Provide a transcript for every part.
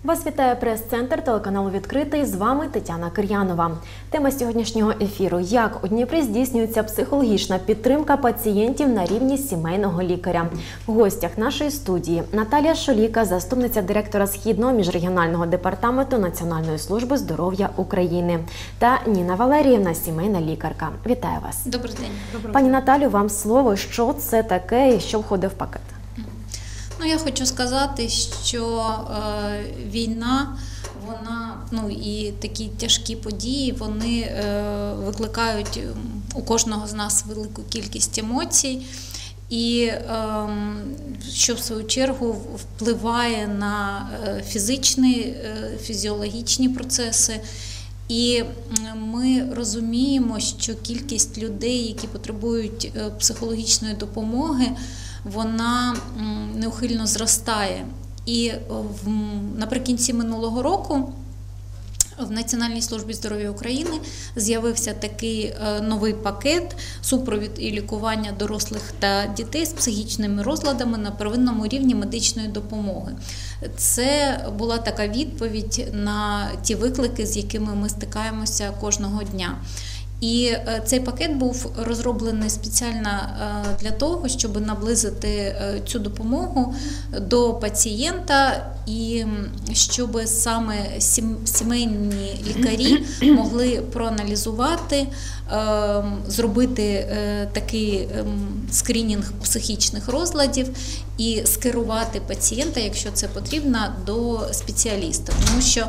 Вас вітає прес-центр телеканалу «Відкритий». З вами Тетяна Кир'янова. Тема сьогоднішнього ефіру – як у Дніпрі здійснюється психологічна підтримка пацієнтів на рівні сімейного лікаря. В гостях нашої студії Наталія Шоліка, заступниця директора Східного міжрегіонального департаменту Національної служби здоров'я України, та Ніна Валеріївна, сімейна лікарка. Вітаю вас. Добрий день. Пані Наталю, вам слово. Що це таке і що входить в пакет? Я хочу сказати, що війна, і такі тяжкі події, вони викликають у кожного з нас велику кількість емоцій, і що в свою чергу впливає на фізичні, фізіологічні процеси. І ми розуміємо, що кількість людей, які потребують психологічної допомоги, вона неухильно зростає. І наприкінці минулого року в Національній службі здоров'я України з'явився такий новий пакет «Супровід і лікування дорослих та дітей з психічними розладами на первинному рівні медичної допомоги». Це була така відповідь на ті виклики, з якими ми стикаємося кожного дня. І цей пакет був розроблений спеціально для того, щоб наблизити цю допомогу до пацієнта і щоб саме сімейні лікарі могли проаналізувати, зробити такий скринінг психічних розладів і скерувати пацієнта, якщо це потрібно, до спеціаліста. Тому що,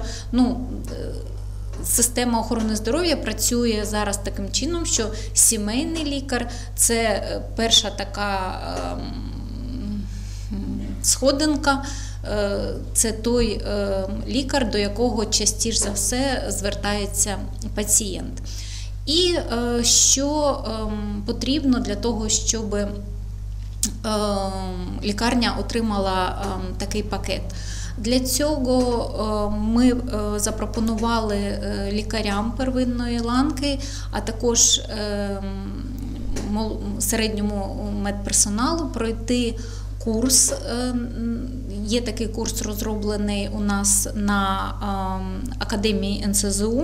система охорони здоров'я працює зараз таким чином, що сімейний лікар – це перша така сходинка, це той лікар, до якого частіше за все звертається пацієнт. І що потрібно для того, щоб лікарня отримала такий пакет? Для цього ми запропонували лікарям первинної ланки, а також середньому медперсоналу пройти курс. Є такий курс розроблений у нас на Академії НСЗУ.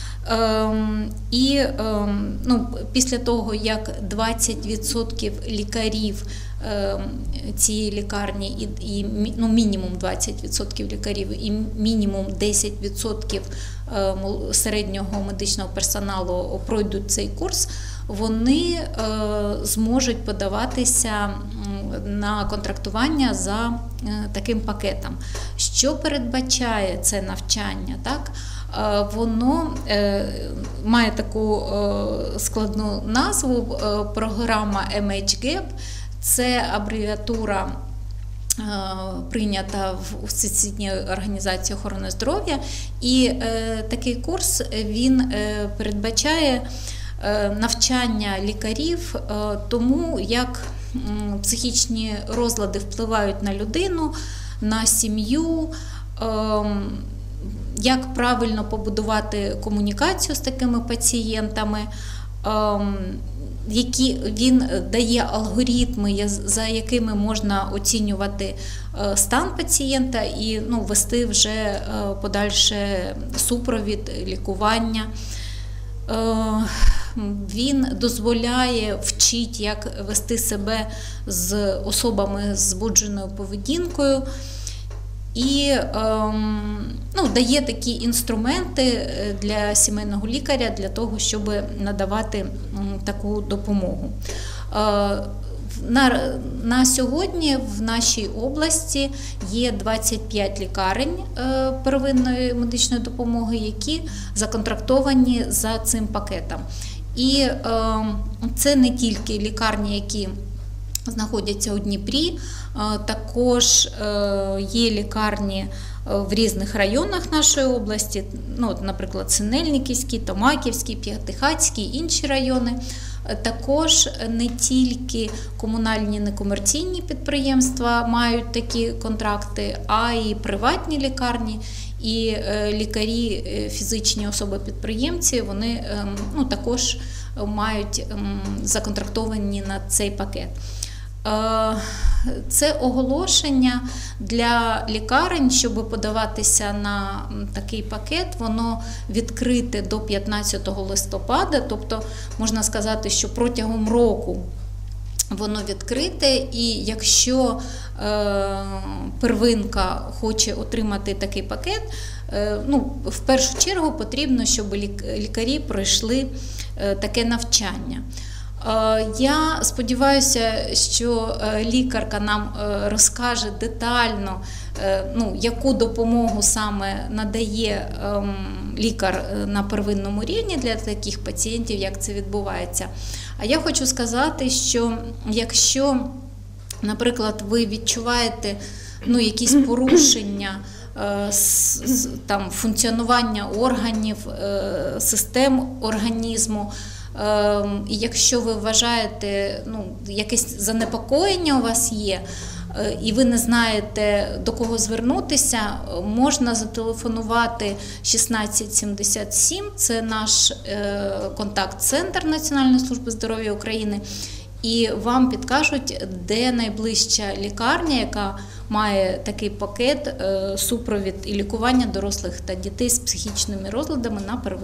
І після того, як 20% лікарів цієї лікарні, мінімум 20% лікарів і мінімум 10% середнього медичного персоналу пройдуть цей курс, вони зможуть подаватися на контрактування за таким пакетом. Що передбачає це навчання? Воно має таку складну назву – програма MHGAP. Це абревіатура, прийнята в Всесвітньої організації охорони здоров'я. І такий курс, він передбачає навчання лікарів тому, як психічні розлади впливають на людину, на сім'ю, як правильно побудувати комунікацію з такими пацієнтами, які він дає алгоритми, за якими можна оцінювати стан пацієнта і вести вже подальше супровід, лікування. Він дозволяє вчити, як вести себе з особами з збудженою поведінкою. І дає такі інструменти для сімейного лікаря для того, щоб надавати таку допомогу. На сьогодні в нашій області є 25 лікарень первинної медичної допомоги, які законтрактовані за цим пакетом. І це не тільки лікарні, які знаходяться у Дніпрі, також є лікарні в різних районах нашої області, наприклад, Синельниківський, Томаківський, П'ятихатський, інші райони. Також не тільки комунальні некомерційні підприємства мають такі контракти, а й приватні лікарні, і лікарі, фізичні особи-підприємці, вони також мають законтрактовані на цей пакет. Це оголошення для лікарень, щоб подаватися на такий пакет, воно відкрите до 15 листопада, тобто можна сказати, що протягом року воно відкрите, і якщо первинка хоче отримати такий пакет, в першу чергу потрібно, щоб лікарі пройшли таке навчання. Я сподіваюся, що лікарка нам розкаже детально, яку допомогу саме надає лікар на первинному рівні для таких пацієнтів, як це відбувається. А я хочу сказати, що якщо, наприклад, ви відчуваєте якісь порушення функціонування органів, систем організму, і якщо ви вважаєте, якесь занепокоєння у вас є, і ви не знаєте, до кого звернутися, можна зателефонувати 1677, це наш контакт-центр Національної служби здоров'я України, і вам підкажуть, де найближча лікарня, яка має такий пакет супровід і лікування дорослих та дітей з психічними розладами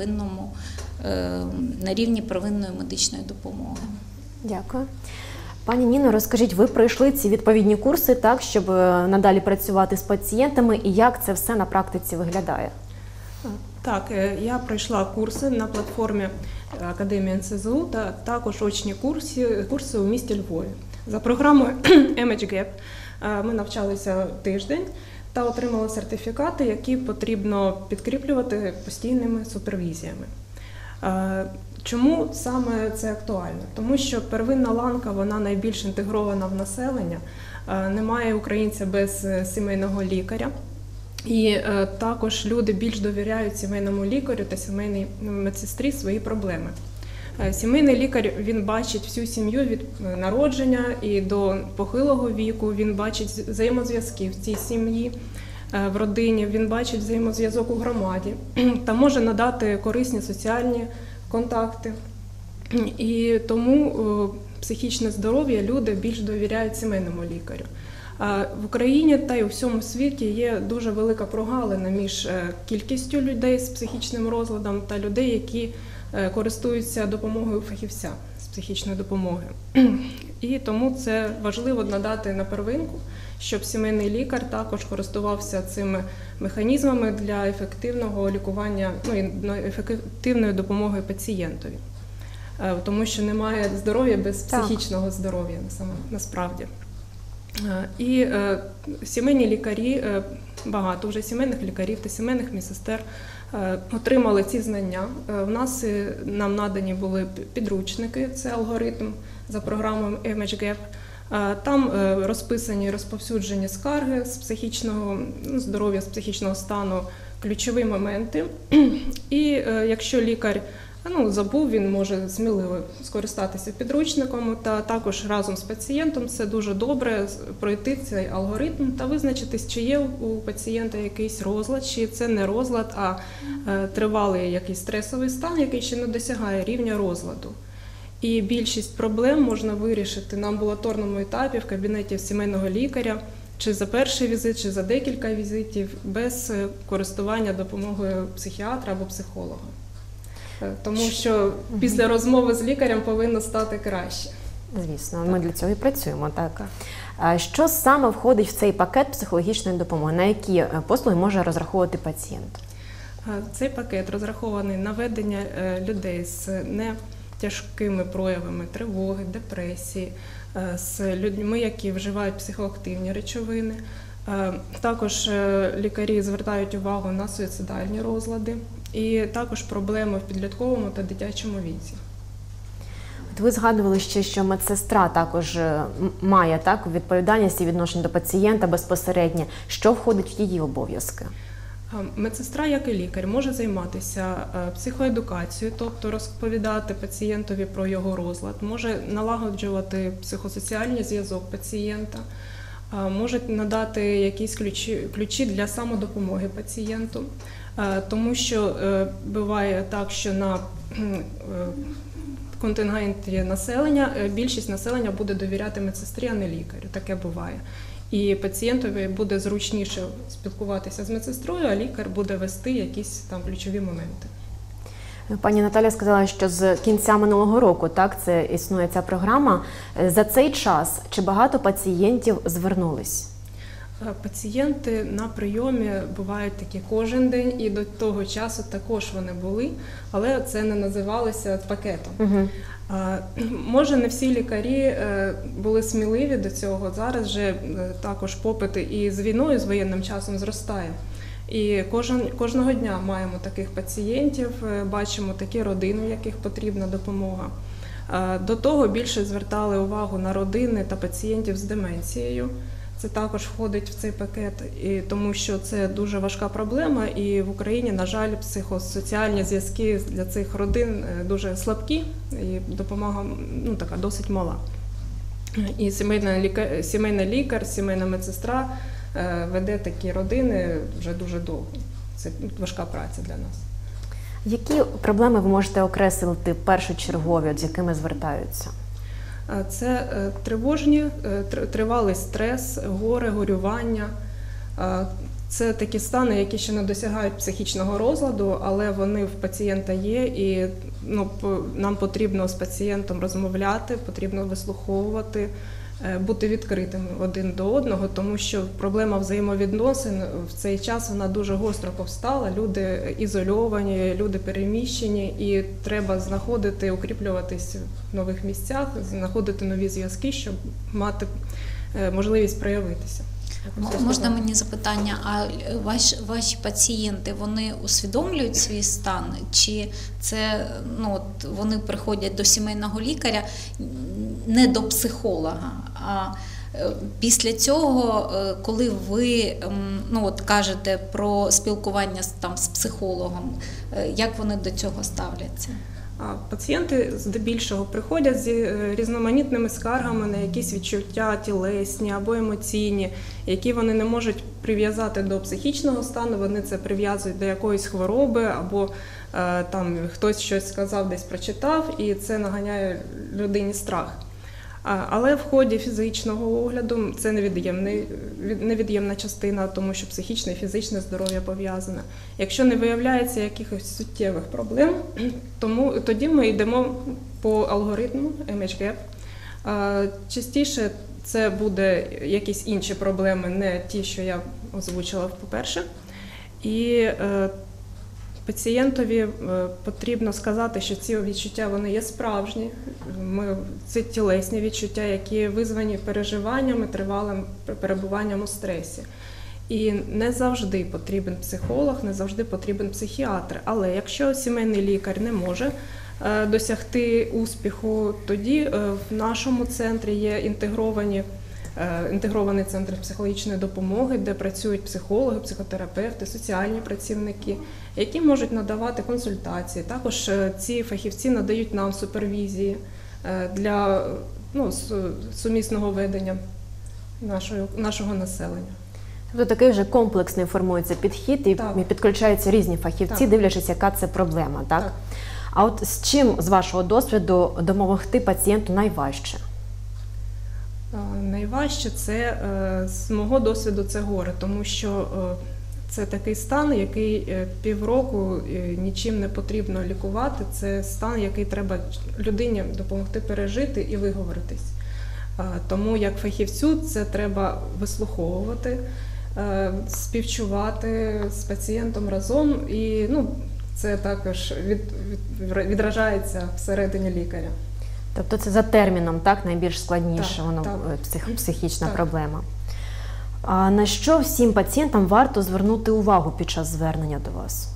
на рівні первинної медичної допомоги. Дякую. Пані Ніно, розкажіть, ви пройшли ці відповідні курси, так, щоб надалі працювати з пацієнтами, і як це все на практиці виглядає? Так, я пройшла курси на платформі Академії НСЗУ та також очні курси у місті Львові. За програмою MHGAP ми навчалися тиждень та отримали сертифікати, які потрібно підкріплювати постійними супервізіями. Чому саме це актуально? Тому що первинна ланка, вона найбільш інтегрована в населення, немає українця без сімейного лікаря. І також люди більш довіряють сімейному лікарю та сімейній медсестрі свої проблеми. Сімейний лікар, він бачить всю сім'ю від народження і до похилого віку, він бачить взаємозв'язки в цій сім'ї, в родині, він бачить взаємозв'язок у громаді та може надати корисні соціальні контакти. І тому психічне здоров'я люди більш довіряють сімейному лікарю. В Україні та й у всьому світі є дуже велика прогалина між кількістю людей з психічним розладом та людей, які користуються допомогою фахівця з психічної допомоги. І тому це важливо надати на первинку, щоб сімейний лікар також користувався цими механізмами для ефективного лікування, і ефективної допомоги пацієнтові. Тому що немає здоров'я без психічного здоров'я насправді. І сімейні лікарі, багато вже сімейних лікарів та сімейних медсестер отримали ці знання. Нам надані були підручники, це алгоритм за програмою MHGAP. Там розписані розповсюджені скарги з психічного здоров'я, з психічного стану, ключові моменти. І якщо лікар забув, він може сміливо скористатися підручником, та також разом з пацієнтом це дуже добре пройти цей алгоритм та визначитись, чи є у пацієнта якийсь розлад, чи це не розлад, а тривалий якийсь стресовий стан, який ще не досягає рівня розладу. І більшість проблем можна вирішити на амбулаторному етапі в кабінеті сімейного лікаря, чи за перший візит, чи за декілька візитів, без користування допомогою психіатра або психолога. Тому що після розмови з лікарем повинно стати краще. Звісно, ми для цього і працюємо. Так. Що саме входить в цей пакет психологічної допомоги? На які послуги може розраховувати пацієнт? Цей пакет розрахований на ведення людей з нетяжкими проявами тривоги, депресії, з людьми, які вживають психоактивні речовини. Також лікарі звертають увагу на суїцидальні розлади і також проблеми в підлітковому та дитячому віці. Ви згадували ще, що медсестра також має відповідальність і відношення до пацієнта безпосередньо. Що входить в її обов'язки? Медсестра, як і лікар, може займатися психоедукацією, тобто розповідати пацієнтові про його розлад, може налагоджувати психосоціальний зв'язок пацієнта, може надати якісь ключі для самодопомоги пацієнту. Тому що буває так, що на контингенті населення більшість населення буде довіряти медсестрі, а не лікарю. Таке буває. І пацієнтові буде зручніше спілкуватися з медсестрою, а лікар буде вести якісь там ключові моменти. Пані Наталя сказала, що з кінця минулого року це існує ця програма. За цей час чи багато пацієнтів звернулись? Пацієнти на прийомі бувають такі кожен день, і до того часу також вони були, але це не називалося пакетом. Угу. Може, не всі лікарі були сміливі до цього. Зараз вже також попит і з війною, з воєнним часом зростає. І кожного дня маємо таких пацієнтів, бачимо такі родини, в яких потрібна допомога. До того більше звертали увагу на родини та пацієнтів з деменцією. Це також входить в цей пакет, тому що це дуже важка проблема, і в Україні, на жаль, психосоціальні зв'язки для цих родин дуже слабкі, і допомога така досить мала. І сімейний лікар, сімейна медсестра веде такі родини вже дуже довго. Це важка праця для нас. Які проблеми ви можете окреслити першочергові, з якими звертаються? Це тривалий стрес, горе, горювання. Це такі стани, які ще не досягають психічного розладу, але вони в пацієнта є, і нам потрібно з пацієнтом розмовляти, потрібно вислуховувати, бути відкритими один до одного, тому що проблема взаємовідносин в цей час вона дуже гостро повстала. Люди ізольовані, люди переміщені, і треба знаходити, укріплюватись в нових місцях, знаходити нові зв'язки, щоб мати можливість проявитися. Можна мені запитання, а ваші пацієнти, вони усвідомлюють свій стан? Чи це вони приходять до сімейного лікаря не до психолога, а після цього, коли ви кажете про спілкування з психологом, як вони до цього ставляться? Пацієнти здебільшого приходять з різноманітними скаргами на якісь відчуття тілесні або емоційні, які вони не можуть прив'язати до психічного стану, вони це прив'язують до якоїсь хвороби, або хтось щось сказав, десь прочитав, і це наганяє людині страх. Але в ході фізичного огляду це невід'ємна частина, тому що психічне і фізичне здоров'я пов'язане. Якщо не виявляється якихось суттєвих проблем, тоді ми йдемо по алгоритму MHGAP. Частіше це буде якісь інші проблеми, не ті, що я озвучила по-перше. І пацієнтові потрібно сказати, що ці відчуття вони є справжні, це тілесні відчуття, які визвані переживаннями, тривалим перебуванням у стресі. І не завжди потрібен психолог, не завжди потрібен психіатр. Але якщо сімейний лікар не може досягти успіху, тоді в нашому центрі є інтегрований центр психологічної допомоги, де працюють психологи, психотерапевти, соціальні працівники, які можуть надавати консультації. Також ці фахівці надають нам супервізії для сумісного ведення нашого населення. Тобто такий вже комплексний формується підхід і підключаються різні фахівці, дивлячись, яка це проблема, так? Так. А от з чим, з вашого досвіду, допомогти пацієнту найважче? Найважче це, з мого досвіду, це горе, тому що це такий стан, який півроку нічим не потрібно лікувати, це стан, який треба людині допомогти пережити і виговоритись. Тому як фахівцю це треба вислуховувати, співчувати з пацієнтом разом, і це також відражається всередині лікаря. Тобто це за терміном, найбільш складніше психічна проблема. А на що всім пацієнтам варто звернути увагу під час звернення до вас?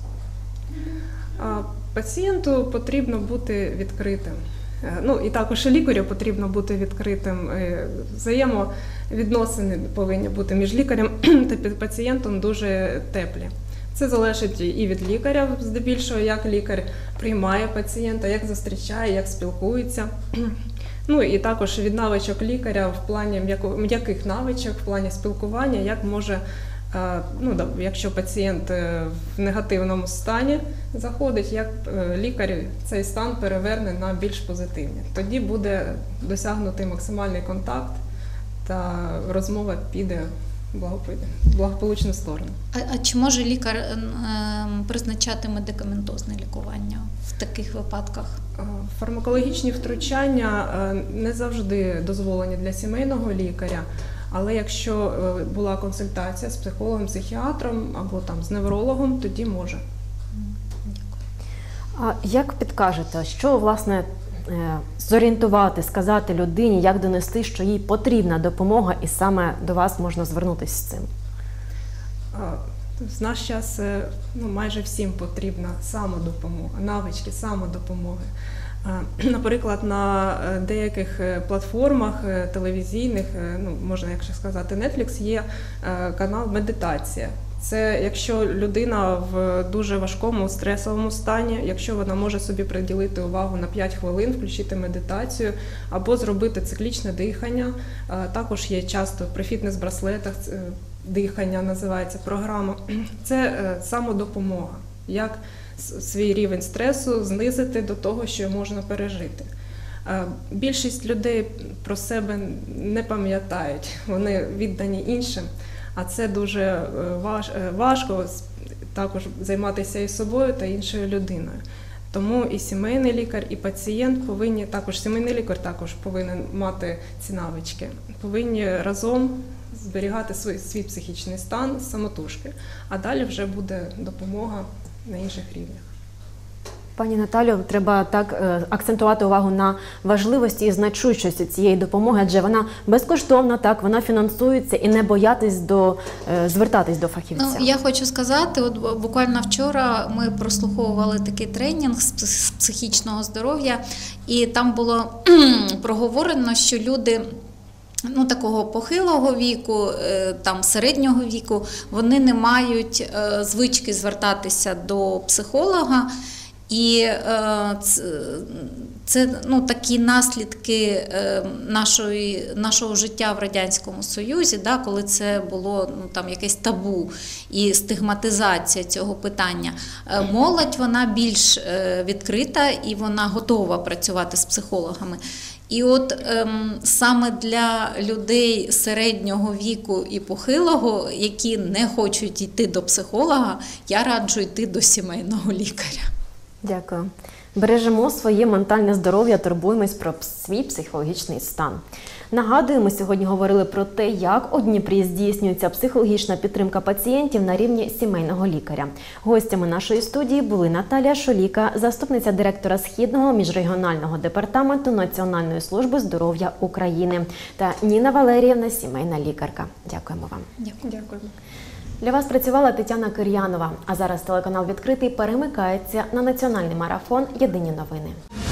Пацієнту потрібно бути відкритим. І також і лікарю потрібно бути відкритим. Взаємовідносини повинні бути між лікарем та пацієнтом дуже теплі. Це залежить і від лікаря, здебільшого, як лікар приймає пацієнта, як зустрічає, як спілкується. І також від навичок лікаря в плані м'яких навичок, в плані спілкування, як може Якщо пацієнт в негативному стані заходить, як лікар цей стан переверне на більш позитивний. Тоді буде досягнутий максимальний контакт та розмова піде в благополучну сторону. А чи може лікар призначати медикаментозне лікування в таких випадках? Фармакологічні втручання не завжди дозволені для сімейного лікаря, але якщо була консультація з психологом, психіатром або з неврологом, тоді може. А як підкажете, що, власне, зорієнтувати, сказати людині, як донести, що їй потрібна допомога і саме до вас можна звернутися з цим? В наш час майже всім потрібна самодопомога, навички самодопомоги. Наприклад, на деяких платформах телевізійних, можна, якщо сказати, Netflix, є канал «Медитація». Це якщо людина в дуже важкому стресовому стані, якщо вона може собі приділити увагу на 5 хвилин, включити медитацію або зробити циклічне дихання. Також є часто при фітнес-браслетах дихання, називається програма. Це самодопомога, як свій рівень стресу знизити до того, що можна пережити. Більшість людей про себе не пам'ятають, вони віддані іншим. А це дуже важко також займатися і собою та іншою людиною. Тому і сімейний лікар, і пацієнт повинні, також сімейний лікар також повинен мати ці навички. Повинні разом зберігати свій психічний стан самотужки, а далі вже буде допомога на інших рівнях. Пані Наталю, треба так акцентувати увагу на важливості і значущості цієї допомоги, адже вона безкоштовна, так, вона фінансується, і не боятись звертатись до фахівця. Я хочу сказати, от буквально вчора ми прослуховували такий тренінг з психічного здоров'я, і там було проговорено, що люди такого похилого віку, середнього віку, вони не мають звички звертатися до психолога. І це такі наслідки нашого життя в Радянському Союзі, коли це було якесь табу і стигматизація цього питання. Молодь, вона більш відкрита і вона готова працювати з психологами. І от саме для людей середнього віку і похилого, які не хочуть йти до психолога, я раджу йти до сімейного лікаря. Дякую. Бережемо своє ментальне здоров'я, турбуємось про свій психологічний стан. Нагадую, ми сьогодні говорили про те, як у Дніпрі здійснюється психологічна підтримка пацієнтів на рівні сімейного лікаря. Гостями нашої студії були Наталія Шоліка, заступниця директора Східного міжрегіонального департаменту Національної служби здоров'я України, та Ніна Валеріївна, сімейна лікарка. Дякуємо вам. Дякуємо. Для вас працювала Тетяна Кир'янова. А зараз телеканал «Відкритий» перемикається на національний марафон «Єдині новини».